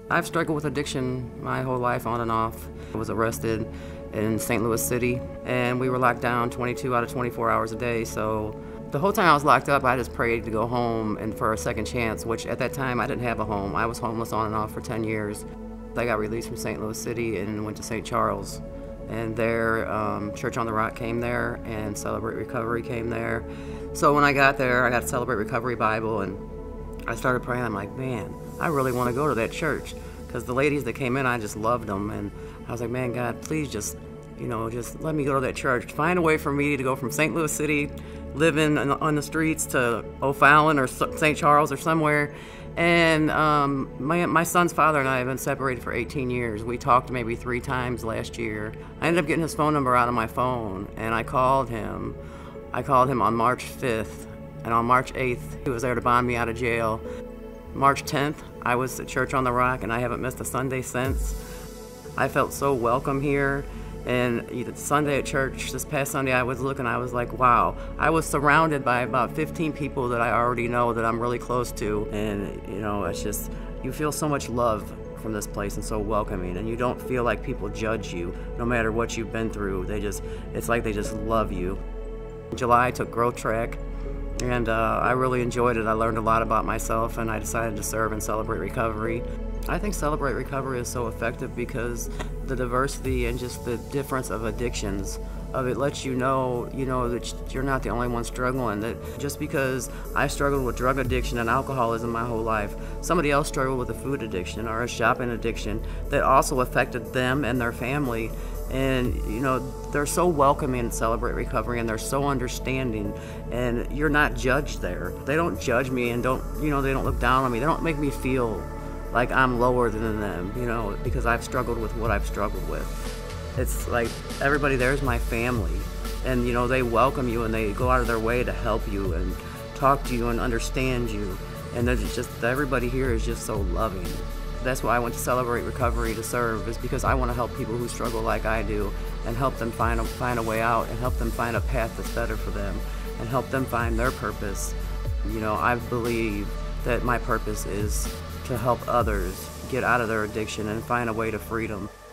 I've struggled with addiction my whole life, on and off. I was arrested in St. Louis City, and we were locked down 22 out of 24 hours a day. So the whole time I was locked up, I just prayed to go home and for a second chance, which at that time I didn't have a home. I was homeless on and off for 10 years. I got released from St. Louis City and went to St. Charles. And there, Church on the Rock came there, and Celebrate Recovery came there. So when I got there, I got Celebrate Recovery Bible, and I started praying. I'm like, man, I really want to go to that church, because the ladies that came in, I just loved them. And I was like, man, God, please just let me go to that church. Find a way for me to go from St. Louis City, living on the streets, to O'Fallon or St. Charles or somewhere. And my son's father and I have been separated for 18 years. We talked maybe 3 times last year. I ended up getting his phone number out of my phone, and I called him. I called him on March 5th, and on March 8th, he was there to bond me out of jail. March 10th, I was at Church on the Rock, and I haven't missed a Sunday since. I felt so welcome here. And Sunday at church, this past Sunday, I was like, wow. I was surrounded by about 15 people that I already know, that I'm really close to. And, it's just, you feel so much love from this place, and so welcoming. And you don't feel like people judge you, no matter what you've been through. It's like they just love you. In July, I took Growth Track, and I really enjoyed it. I learned a lot about myself, and I decided to serve and Celebrate Recovery. I think Celebrate Recovery is so effective because the diversity and just the difference of addictions of it lets you know that you're not the only one struggling. That just because I struggled with drug addiction and alcoholism my whole life, somebody else struggled with a food addiction or a shopping addiction that also affected them and their family. And they're so welcoming in Celebrate Recovery, and they're so understanding, and you're not judged there. They don't judge me, and they don't look down on me. They don't make me feel like I'm lower than them, because I've struggled with what I've struggled with. It's like everybody there is my family, and they welcome you, and they go out of their way to help you and talk to you and understand you. And everybody here is just so loving. That's why I went to Celebrate Recovery to serve, is because I want to help people who struggle like I do, and help them find a way out, and help them find a path that's better for them, and help them find their purpose. I believe that my purpose is to help others get out of their addiction and find a way to freedom.